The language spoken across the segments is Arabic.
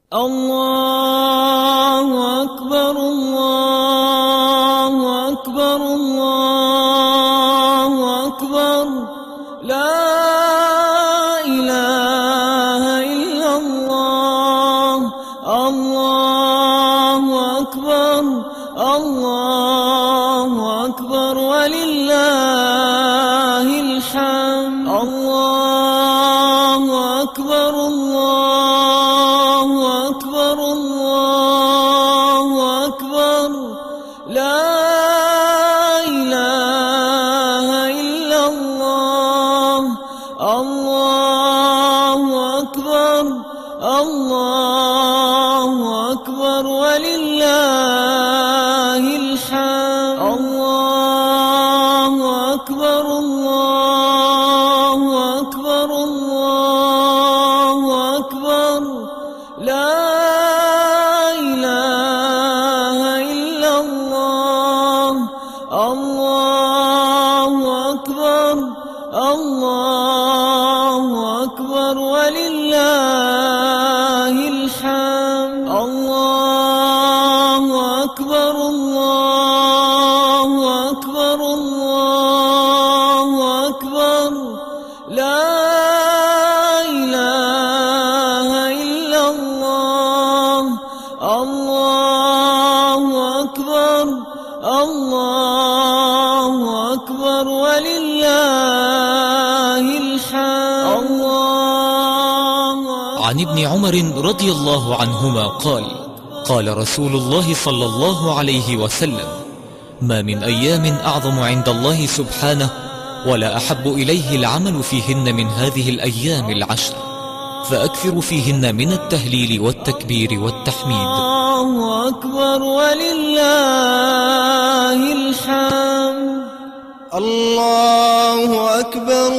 الله أكبر الله أكبر الله أكبر لا إله إلا الله الله أكبر الله أكبر ولله الحمد الله أكبر الله أكبر الله أكبر لا إله إلا الله الله أكبر الله أكبر ولله الحمد الله أكبر الله أكبر الله أكبر لا إله إلا الله الله أكبر الله أكبر ولله الحمد الله أكبر الله أكبر الله أكبر لا إله إلا الله الله أكبر الله أكبر ولله الحمد الله. عن ابن عمر رضي الله عنهما قال: قال رسول الله صلى الله عليه وسلم: ما من أيام أعظم عند الله سبحانه ولا أحب إليه العمل فيهن من هذه الأيام العشر، فأكثر فيهن من التهليل والتكبير والتحميد. الله أكبر ولله الحمد. الله أكبر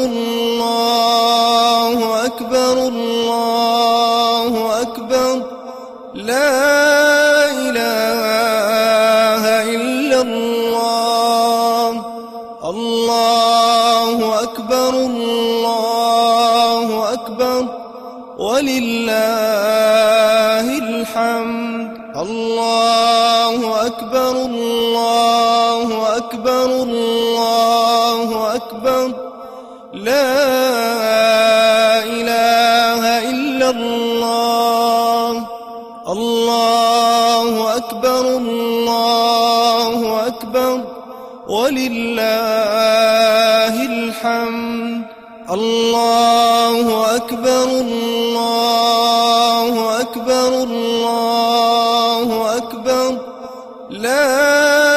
الله أكبر الله أكبر لا إله إلا الله الله أكبر الله أكبر ولله الحمد الله أكبر الله أكبر الله أكبر لا إله إلا الله الله أكبر الله أكبر ولله الحمد الله أكبر الله أكبر الله أكبر لا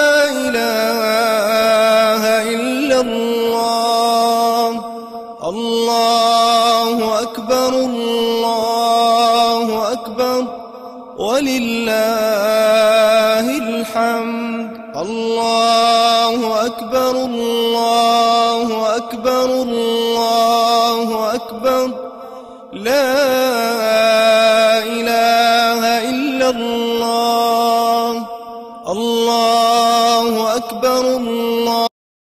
إله إلا الله الله أكبر الله أكبر ولله الحمد الله أكبر الله أكبر الله أكبر لا إله إلا الله الله أكبر الله.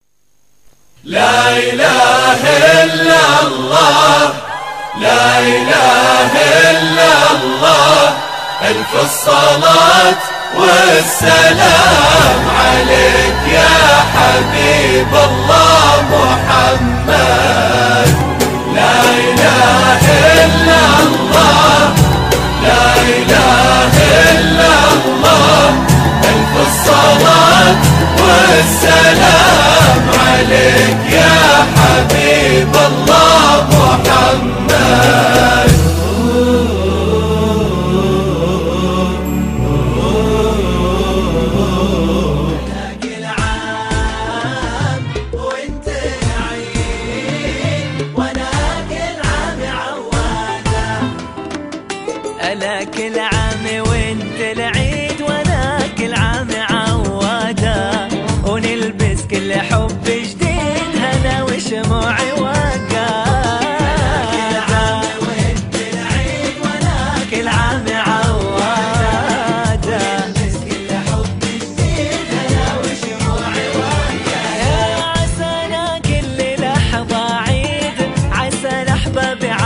لا إله إلا الله لا إله إلا الله ألف الصلاة والسلام عليك يا حبيب الله محمد. لا إله إلا الله لا إله إلا الله ألف الصلاة والسلام عليك يا حبيب الله محمد. ألا كل عام وانت العيد وانا كل عام عوادا، ونلبس كل حب جديد هنا وشموع وقادا. كل عام وانت العيد وانا كل عام عوادا، ونلبس كل حب جديد هنا وشموع وقادا. عسانا كل لحظة عيد، عسى الأحباب